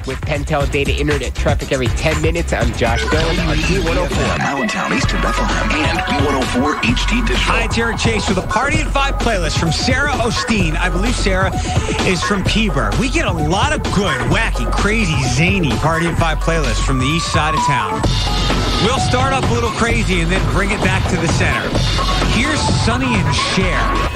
with Pentel Data Internet traffic every 10 minutes. I'm Josh Dillon on B104. Allentown, East of Bethlehem, and B104 HD Digital. Hi, it's Eric Chase with a Party at 5 playlist from Sarah Osteen. I believe Sarah is from Peaburg. We get a lot of good, wacky, crazy, zany Party at 5 playlists from the east side of town. We'll start up a little crazy and then bring it back to the center. Here's Sonny and Cher.